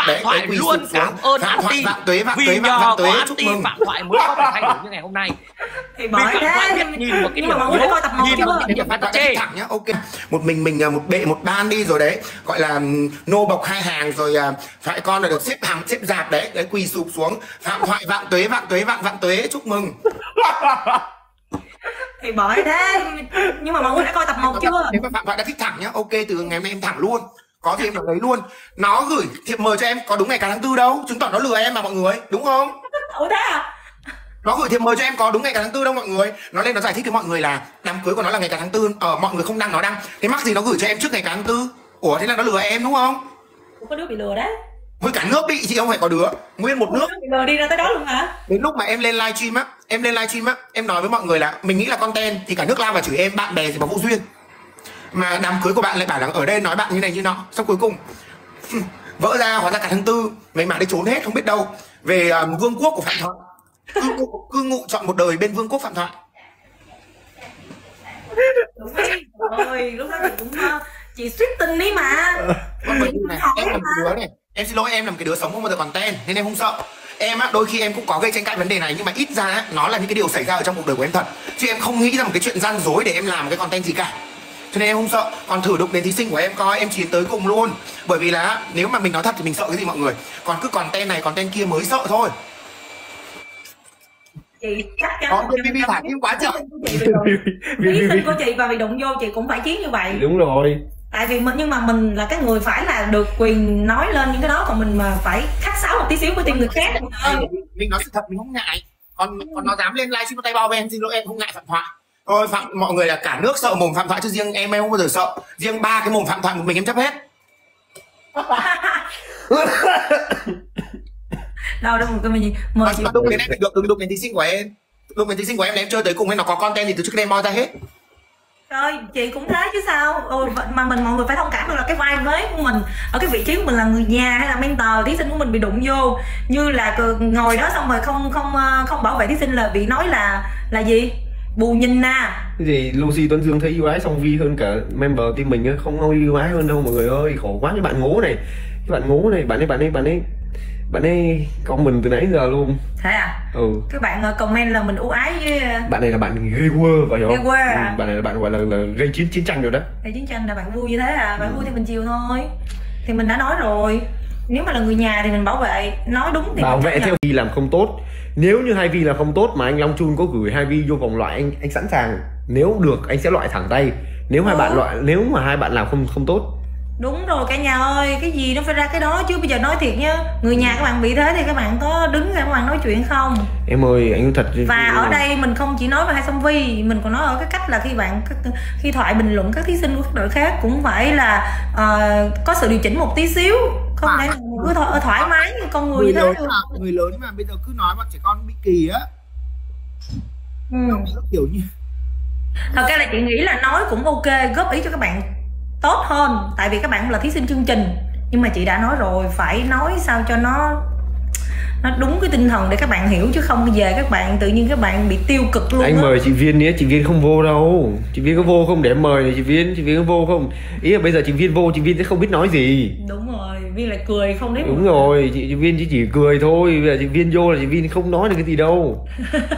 đấy, Thoại quỳ luôn sụp cảm xuống. ơn Phạm Thoại anti. vạn tuế vạn Vì tuế nhờ vạn có tuế, chúc anti mừng. Phạm Thoại mới có thể thay đổi như ngày hôm nay. Thì bởi thế nhìn một cái nhưng mà điểm mọi người đã coi tập 1 nhìn chưa? một cái điểm Phạm Thoại chê. đã thẳng nhá, ok. Một mình một bệ một ban đi rồi đấy, gọi là nô bộc hai hàng rồi, phải con là được xếp hàng xếp dạp đấy, đấy quỳ sụp xuống. Phạm Thoại vạn tuế vạn tuế vạn tuế, chúc mừng. Thì bởi thế nhưng mà mọi người đã coi tập 1 chưa? Nếu mà Phạm Thoại đã thích thẳng nhá, ok, từ ngày hôm nay em thẳng luôn, có gì em được lấy luôn. Nó gửi thiệp mời cho em có đúng ngày cả tháng 4 đâu, chứng tỏ nó lừa em mà mọi người, đúng không? Ủa thế à? Nó gửi thiệp mời cho em có đúng ngày cả tháng 4 đâu mọi người. Nó lên nó giải thích với mọi người là đám cưới của nó là ngày cả tháng 4, mọi người không đăng nó đăng. Thế mắc gì nó gửi cho em trước ngày cả tháng 4? Ủa thế là nó lừa em đúng không? Có đứa bị lừa đấy. Với cả nước bị chị không phải có đứa, nguyên một nước. Bị lừa đi ra tới đó luôn hả? Đến lúc mà em lên livestream á, em nói với mọi người là mình nghĩ là content thì cả nước lao vào chửi em, bạn bè thì mà vô duyên. Mà đám cưới của bạn lại bảo là ở đây nói bạn như này như nọ, xong cuối cùng vỡ ra hóa ra cả tháng 4 mấy bạn đi trốn hết không biết đâu. Về vương quốc của Phạm Thoại. Cư ngụ chọn một đời bên vương quốc Phạm Thoại. Đúng rồi, lúc đó thì cũng chị suýt tin đi mà. Con này, em là một đứa này, em xin lỗi, em là một cái đứa sống không bao giờ content nên em không sợ. Em á, đôi khi em cũng có gây tranh cãi vấn đề này nhưng mà ít ra á, nó là những cái điều xảy ra ở trong cuộc đời của em thật, chứ em không nghĩ ra một cái chuyện gian dối để em làm một cái content gì cả, cho nên em không sợ. Còn thử đụng đến thí sinh của em coi, em chiến tới cùng luôn, bởi vì là nếu mà mình nói thật thì mình sợ cái gì mọi người, còn cứ content này content kia mới sợ thôi. Chị chắc chắn Bibi thả tim quá trời. Thí sinh của chị và bị đụng vô chị cũng phải chiến như vậy. Đúng rồi. Tại vì nhưng mà mình là cái người phải là được quyền nói lên những cái đó, còn mình mà phải khách sáo một tí xíu với tim người khác. Mình nói sự thật mình không ngại, còn nó dám lên livestream tay bao em, xin lỗi em không ngại Phạm Thoại. Thôi mọi người là cả nước sợ mồm Phạm Thoại chứ riêng em không bao giờ sợ, riêng 3 cái mồm Phạm Thoại một mình em chấp hết. Đâu đâu một mình mời chị đụng đến em được, đừng đụng đến thí sinh của em, đụng đến thí sinh của em là em chơi tới cùng, hay nó có content thì từ trước đây moi ra hết. Rồi chị cũng thế chứ sao. Mà mọi người phải thông cảm được là cái vai vế của mình ở cái vị trí của mình là người nhà hay là mentor, thí sinh của mình bị đụng vô như là ngồi đó xong rồi không bảo vệ thí sinh là bị nói là gì bù nhìn nè. Cái gì Lucy Tuấn Dương thấy ưu ái Song Vi hơn cả member team mình á, không ai ưu ái hơn đâu mọi người ơi, khổ quá. Cái bạn ngố này, bạn ấy comment từ nãy giờ luôn. Thế à? Ừ. Các bạn comment là mình ưu ái với bạn này là bạn ghê quơ phải không? Ghê quơ à? Bạn này là bạn gọi là gây chiến tranh rồi đó. Gây chiến tranh là bạn vui như thế à? Bạn vui thì mình chiều thôi. Thì mình đã nói rồi, nếu mà là người nhà thì mình bảo vệ, nói đúng thì bảo vệ theo Vi làm không tốt. Nếu như hai Vi là không tốt mà anh Long Chun có gửi hai Vi vô vòng loại, anh sẵn sàng, nếu được anh sẽ loại thẳng tay. Nếu nếu mà hai bạn làm không tốt. Đúng rồi cả nhà ơi, cái gì nó phải ra cái đó chứ. Bây giờ nói thiệt nhá, người nhà các bạn bị thế thì các bạn có đứng ra các bạn nói chuyện không? Em ơi anh nói thật. Và ở đây mình không chỉ nói về hai Song Vi, mình còn nói ở cái cách là khi Thoại bình luận các thí sinh của các đội khác cũng phải là có sự điều chỉnh một tí xíu, không thể cứ thoải mái như con người như thế được. Người lớn mà bây giờ cứ nói bọn trẻ con bị kỳ á. Kiểu như thật ra là chị nghĩ là nói cũng ok, góp ý cho các bạn tốt hơn, tại vì các bạn cũng là thí sinh chương trình. Nhưng mà chị đã nói rồi, phải nói sao cho nó đúng cái tinh thần để các bạn hiểu, chứ không về các bạn tự nhiên các bạn bị tiêu cực luôn. Anh mời chị Viên nhé, chị Viên không vô đâu. Chị Viên có vô không để em mời này chị Viên có vô không? Ý là bây giờ chị Viên vô, chị Viên sẽ không biết nói gì. Đúng rồi, Viên lại cười không đấy. Đúng rồi, chị Viên chỉ cười thôi. Bây giờ chị Viên vô là chị Viên không nói được cái gì đâu.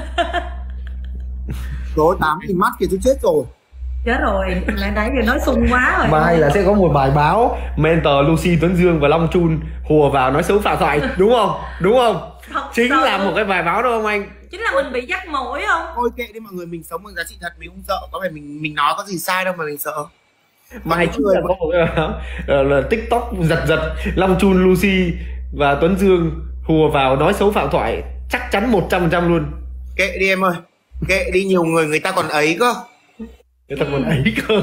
Rồi 8.000 mắt kìa, tôi chết rồi. Chết rồi, nãy giờ nói sung quá rồi. Mai là sẽ có một bài báo mentor Lucy Tuấn Dương và Long Chun hùa vào nói xấu Phạm Thoại, đúng không? Đúng không? Chính là một cái bài báo đâu không anh? Chính là mình bị dắt mũi không? Thôi kệ đi mọi người, mình sống bằng giá trị thật, mình không sợ. Có phải mình nói có gì sai đâu mà mình sợ. Mai chính là có một cái là TikTok giật Long Chun, Lucy và Tuấn Dương hùa vào nói xấu Phạm Thoại, chắc chắn 100% luôn. Kệ đi em ơi, kệ đi, nhiều người ta còn ấy cơ. Người ta còn ấy cơ.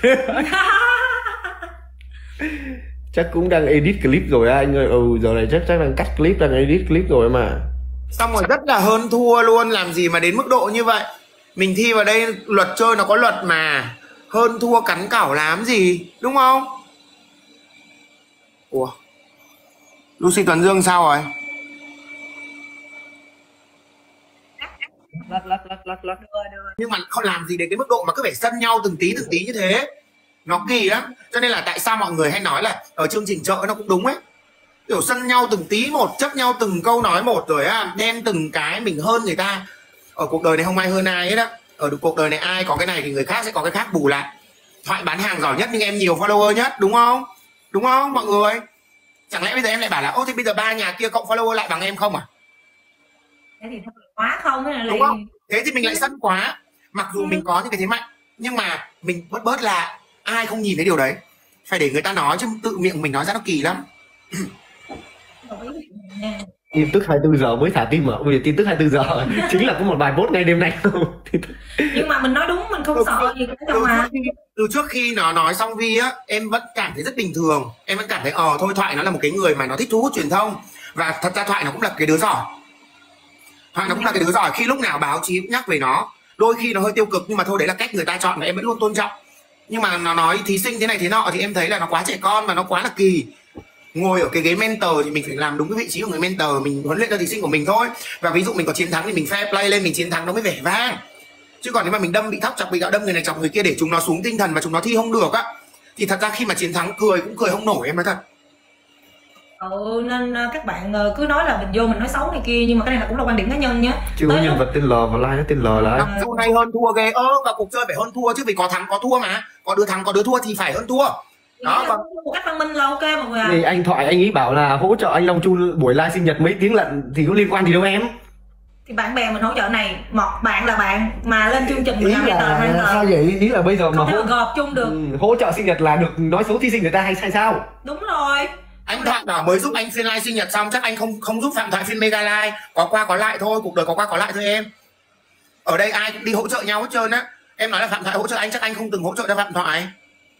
Chắc cũng đang edit clip rồi anh ơi. Giờ này chắc đang cắt clip, đang edit clip rồi mà. Xong rồi rất là hơn thua luôn, làm gì mà đến mức độ như vậy. Mình thi vào đây, luật chơi nó có luật mà. Hơn thua cắn cảo làm gì, đúng không? Ủa, Lucy Tuấn Dương sao rồi? Lắc. Nhưng mà không làm gì đến cái mức độ mà cứ phải sân nhau từng tí như thế. Nó kỳ lắm. Cho nên là tại sao mọi người hay nói là ở chương trình chợ nó cũng đúng ấy. kiểu sân nhau từng tí một, chấp nhau từng câu nói một, rồi á đem từng cái mình hơn người ta. Ở cuộc đời này không ai hơn ai hết á. Ở cuộc đời này ai có cái này thì người khác sẽ có cái khác bù lại. Thoại bán hàng giỏi nhất nhưng em nhiều follower nhất, đúng không? Đúng không mọi người? Chẳng lẽ bây giờ em lại bảo là ô thì bây giờ ba nhà kia cộng follower lại bằng em không à? Thế thì thật là quá không hay là Đúng không? Thế thì mình lại sân quá. Mặc dù mình có những cái thế mạnh nhưng mà mình bớt là ai không nhìn thấy điều đấy. Phải để người ta nói chứ tự miệng mình nói ra nó kỳ lắm. Tin tức 24 giờ mới thả tim mà bây giờ tin tức 24 giờ chính là có một bài post ngay đêm nay. Nhưng mà mình nói đúng, mình không sợ gì cả đâu mà. Từ trước khi nó nói xong Vi á, em vẫn cảm thấy rất bình thường. Em vẫn cảm thấy thôi Thoại nó là một cái người mà nó thích thu hút truyền thông. Và thật ra Thoại nó cũng là cái đứa giỏi. Thoại nó cũng là cái đứa giỏi, khi lúc nào báo chí cũng nhắc về nó. Đôi khi nó hơi tiêu cực nhưng mà thôi đấy là cách người ta chọn và em vẫn luôn tôn trọng. Nhưng mà nó nói thí sinh thế này thế nọ thì em thấy là nó quá trẻ con và nó quá là kỳ. Ngồi ở cái ghế mentor thì mình phải làm đúng cái vị trí của người mentor, mình huấn luyện cho thí sinh của mình thôi. Và ví dụ mình có chiến thắng thì mình fair play lên, mình chiến thắng nó mới vẻ vang. Chứ còn nếu mà mình đâm bị thóc chọc bị gạo, đâm người này chọc người kia để chúng nó xuống tinh thần và chúng nó thi không được á, thì thật ra khi mà chiến thắng cười cũng cười không nổi, em nói thật. Nên các bạn cứ nói là mình vô mình nói xấu này kia, nhưng mà cái này là cũng là quan điểm cá nhân nhé. Chưa có nhân vật tên L và like nó tên L là Hôm nay hơn thua ghê. Và cuộc chơi phải hơn thua chứ, vì có thắng có thua mà, có đứa thắng có đứa thua thì phải hơn thua. Đó, còn một cách văn minh là ok mọi người ạ. thì anh Thoại anh ấy bảo là hỗ trợ anh Long Chun buổi live sinh nhật mấy tiếng lận thì có liên quan gì đâu em. Thì bạn bè mình hỗ trợ này, một bạn là bạn mà lên chương trình Ý là sao vậy? Ý là bây giờ mà gộp chung được. Hỗ trợ sinh nhật là được nói xấu thí sinh người ta hay sao? Đúng rồi. Anh Thoại bảo mới giúp anh phiên live sinh nhật xong chắc anh không giúp Phạm Thoại phiên mega live, có qua có lại thôi, cuộc đời có qua có lại thôi em. Ở đây ai cũng đi hỗ trợ nhau hết trơn á. Em nói là Phạm Thoại hỗ trợ anh, chắc anh không từng hỗ trợ cho Phạm Thoại.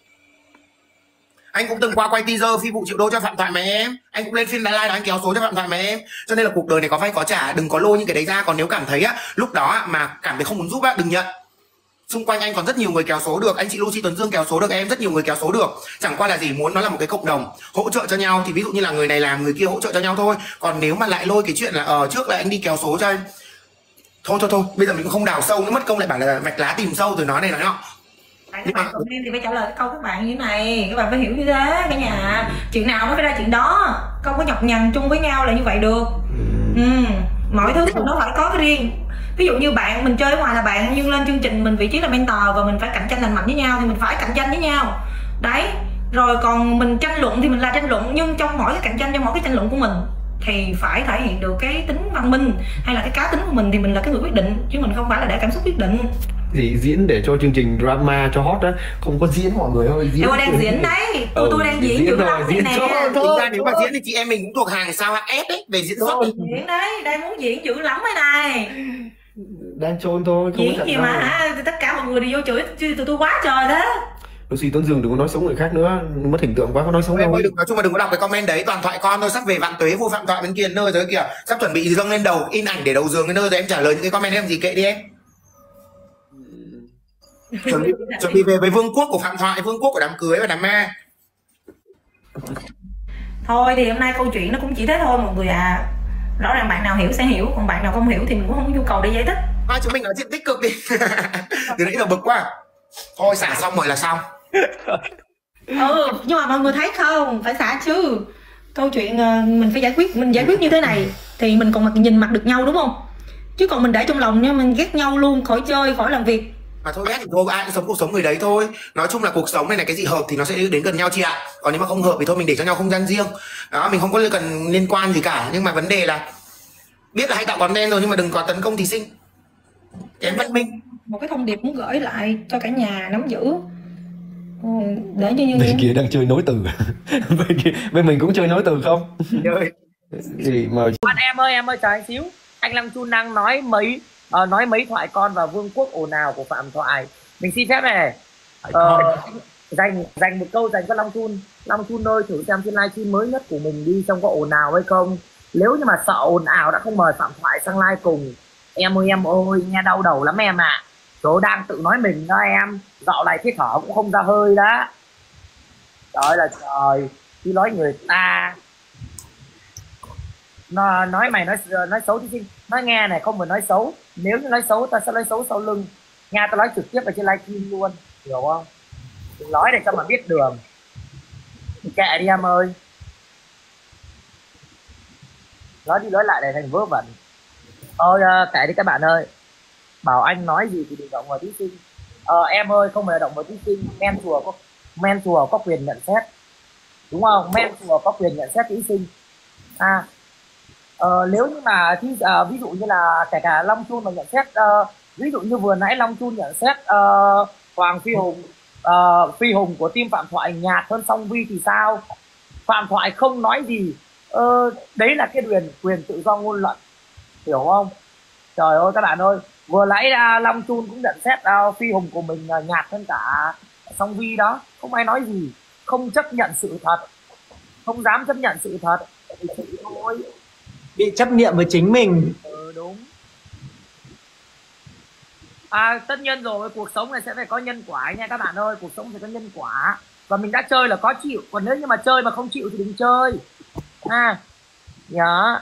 Anh cũng từng qua quay teaser phi vụ triệu đô cho Phạm Thoại mà em. Anh cũng lên phiên live anh kéo số cho Phạm Thoại mà em. Cho nên là cuộc đời này có vay có trả, đừng có lôi những cái đấy ra. Còn nếu cảm thấy á, lúc đó á, mà cảm thấy không muốn giúp á, đừng nhận. Xung quanh anh còn rất nhiều người kéo số được. Anh chị Lucy Tuấn Dương kéo số được em, rất nhiều người kéo số được. Chẳng qua là gì, muốn nó là một cái cộng đồng hỗ trợ cho nhau. Thì ví dụ như là người này làm, người kia hỗ trợ cho nhau thôi. Còn nếu mà lại lôi cái chuyện là trước là anh đi kéo số cho anh, thôi bây giờ mình cũng không đào sâu nữa, mất công lại bảo là vạch lá tìm sâu rồi nói này nói nọ. Các bạn comment thì phải trả lời cái câu các bạn như thế này, các bạn phải hiểu như thế cả nhà. Chuyện nào nó phải ra chuyện đó, không có nhọc nhằn chung với nhau là như vậy được. Mọi thứ nó phải có cái riêng. Ví dụ như bạn mình chơi ở ngoài là bạn, nhưng lên chương trình mình vị trí là mentor và mình phải cạnh tranh lành mạnh với nhau thì mình phải cạnh tranh với nhau đấy. Rồi còn mình tranh luận thì mình là tranh luận, nhưng trong mỗi cái cạnh tranh, trong mỗi cái tranh luận của mình thì phải thể hiện được cái tính văn minh hay là cái cá tính của mình, thì mình là cái người quyết định chứ mình không phải là để cảm xúc quyết định. Thì diễn để cho chương trình drama cho hot á, không có diễn mọi người ơi. Tôi đang diễn đấy, tôi đang diễn dữ lắm diễn nè. Thực ra nếu mà diễn thì chị em mình cũng thuộc hàng sao hạng S đấy, về diễn xuất. Diễn đấy, đang muốn diễn dữ lắm đây này. Đang trôn thôi, không diễn gì mà tất cả mọi người đi vô chửi tụi tôi quá trời thế. Lucy Tuấn Dương đừng có nói xấu người khác nữa, mất hình tượng quá, có nói xấu đâu. Nói chung là đừng có đọc cái comment đấy, toàn thoại con thôi. Sắp về vạn tuế vua Phạm Thoại bên kia nơi rồi kìa, sắp chuẩn bị dâng lên đầu, in ảnh để đầu giường cái nơi rồi, em trả lời những cái comment em gì kệ đi em. Chuẩn bị về với vương quốc của Phạm Thoại, vương quốc của đám cưới và đám ma. Thôi thì hôm nay câu chuyện nó cũng chỉ thế thôi mọi người à. Rõ ràng bạn nào hiểu sẽ hiểu, còn bạn nào không hiểu thì mình cũng không có nhu cầu để giải thích. Chúng mình nói chuyện tích cực đi. Từ nãy giờ bực quá. Thôi xả xong rồi là xong. Nhưng mà mọi người thấy không, phải xả chứ. Câu chuyện mình phải giải quyết, mình giải quyết như thế này thì mình còn nhìn mặt được nhau đúng không? Chứ còn mình để trong lòng nha, mình ghét nhau luôn, khỏi chơi, khỏi làm việc. Mà thôi ghét thì thôi, ai cũng sống cuộc sống người đấy thôi. Nói chung là cuộc sống này cái gì hợp thì nó sẽ đến gần nhau chị ạ. Còn nếu mà không hợp thì thôi mình để cho nhau không gian riêng. Đó, mình không có cần liên quan gì cả. Nhưng mà vấn đề là biết là hay tạo content rồi nhưng mà đừng có tấn công thí sinh. Kém văn minh. Một cái thông điệp muốn gửi lại cho cả nhà nắm giữ. Để như bên kia đang chơi nối từ. bên mình cũng chơi nối từ không? Gì mà em ơi chờ anh xíu. Anh Long Chun đang nói mấy thoại con và vương quốc ồn ào của Phạm Thoại. Mình xin phép này dành một câu dành cho Long Chun. Long Chun ơi, thử xem trên livestream mới nhất của mình đi xong có ồn ào hay không. Nếu như mà sợ ồn ào đã không mời Phạm Thoại sang live cùng. Em ơi nghe đau đầu lắm em ạ. Chỗ đang tự nói mình đó em. Dạo này cái thở cũng không ra hơi đó. Trời là trời. Khi nói người ta nói mày nói xấu thí sinh, nói nghe này, không phải nói xấu. Nếu như nói xấu ta sẽ nói xấu sau lưng. Nghe ta nói trực tiếp ở trên livestream luôn, hiểu không? Đừng nói để cho mà biết đường. Kệ đi em ơi. nói đi nói lại để thành vớ vẩn. Kệ đi các bạn ơi, bảo anh nói gì thì đừng động vào thí sinh. Em ơi, không phải động vào thí sinh. Men chùa có quyền nhận xét, đúng không? Men chùa có quyền nhận xét thí sinh. Nếu như mà ví dụ như là kể cả Long Chun mà nhận xét, ví dụ như vừa nãy Long Chun nhận xét Hoàng Phi Hùng của team Phạm Thoại nhạt hơn Song Vi thì sao? Phạm Thoại không nói gì, đấy là cái quyền tự do ngôn luận, hiểu không? Trời ơi các bạn ơi, vừa nãy Long Chun cũng nhận xét Phi Hùng của mình nhạt hơn cả Song Vi đó, không ai nói gì, không chấp nhận sự thật, không dám chấp nhận sự thật thì chịu thôi, bị chấp niệm với chính mình. Đúng. Tất nhiên rồi, cuộc sống này sẽ phải có nhân quả nha các bạn ơi, cuộc sống phải có nhân quả, và mình đã chơi là có chịu, còn nếu như mà chơi mà không chịu thì đừng chơi nhớ.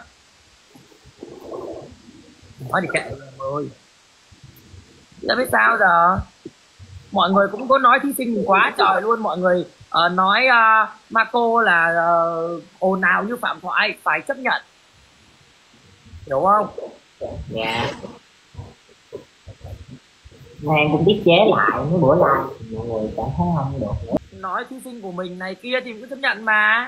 Nói thì kệ em ơi, đã biết sao giờ. Mọi người cũng có nói thí sinh quá trời luôn, mọi người nói Marco là ồn ào như Phạm Thoại, phải chấp nhận, hiểu không? Dạ. Em cũng tiết chế lại mấy bữa live mọi người cảm thấy không được nữa. Nói thí sinh của mình này kia thì mình cứ chấp nhận mà.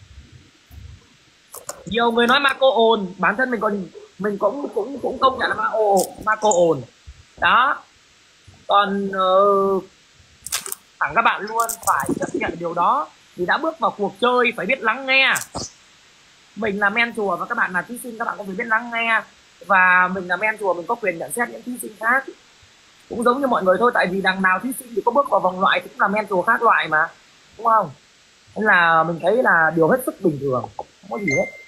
Nhiều người nói Marco ồn, bản thân mình cũng công nhận là Marco ồn đó. Còn thẳng các bạn luôn, phải chấp nhận điều đó, vì đã bước vào cuộc chơi phải biết lắng nghe. Mình là men chùa và các bạn là thí sinh, các bạn cũng phải biết lắng nghe, và mình là men chùa, mình có quyền nhận xét những thí sinh khác cũng giống như mọi người thôi, tại vì đằng nào thí sinh thì có bước vào vòng loại thì cũng là men chùa khác loại mà, đúng không? Nên là mình thấy là điều hết sức bình thường, không có gì hết.